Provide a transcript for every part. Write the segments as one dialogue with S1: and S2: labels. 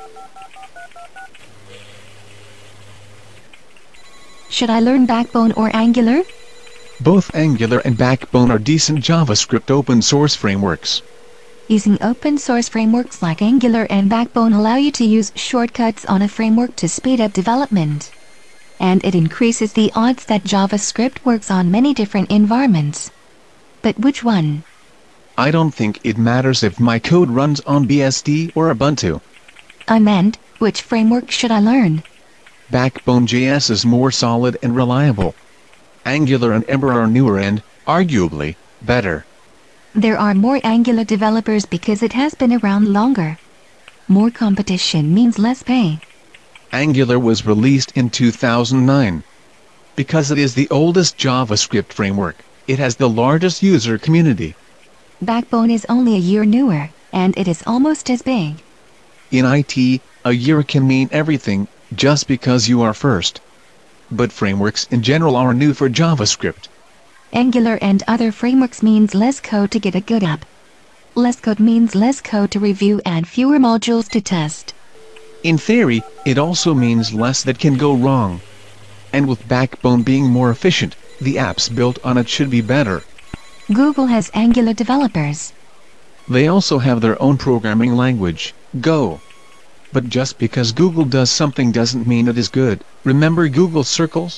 S1: Should I learn Backbone or Angular?
S2: Both Angular and Backbone are decent JavaScript open-source frameworks.
S1: Using open-source frameworks like Angular and Backbone allow you to use shortcuts on a framework to speed up development. And it increases the odds that JavaScript works on many different environments. But which one?
S2: I don't think it matters if my code runs on BSD or Ubuntu.
S1: I meant, which framework should I learn?
S2: Backbone.js is more solid and reliable. Angular and Ember are newer and, arguably, better.
S1: There are more Angular developers because it has been around longer. More competition means less pay.
S2: Angular was released in 2009. Because it is the oldest JavaScript framework, it has the largest user community.
S1: Backbone is only a year newer, and it is almost as big.
S2: In IT, a year can mean everything, just because you are first. But frameworks in general are new for JavaScript.
S1: Angular and other frameworks means less code to get a good app. Less code means less code to review and fewer modules to test.
S2: In theory, it also means less that can go wrong. And with Backbone being more efficient, the apps built on it should be better.
S1: Google has Angular developers.
S2: They also have their own programming language, Go. But just because Google does something doesn't mean it is good. Remember Google Circles?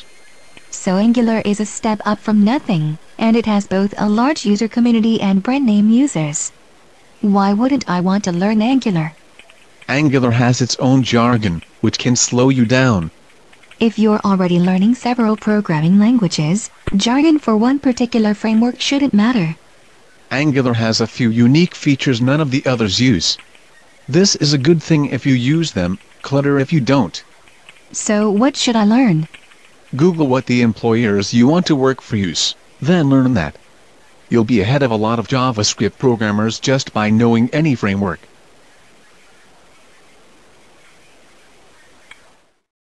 S1: So Angular is a step up from nothing, and it has both a large user community and brand name users. Why wouldn't I want to learn Angular?
S2: Angular has its own jargon, which can slow you down.
S1: If you're already learning several programming languages, jargon for one particular framework shouldn't matter.
S2: Angular has a few unique features none of the others use. This is a good thing if you use them, clutter if you don't.
S1: So what should I learn?
S2: Google what the employers you want to work for use, then learn that. You'll be ahead of a lot of JavaScript programmers just by knowing any framework.